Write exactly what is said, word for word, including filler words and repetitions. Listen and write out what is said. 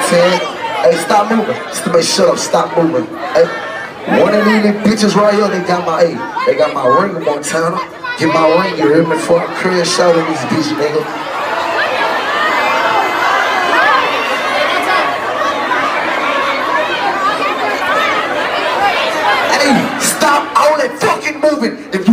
saying? Hey, stop moving. Somebody shut up, stop moving. Hey, one of these bitches right here, they got my, hey, they got my ring in Montana. Get my ring, you hear me? Before I crash out of this bitch, nigga. Hey, stop all that fucking moving. If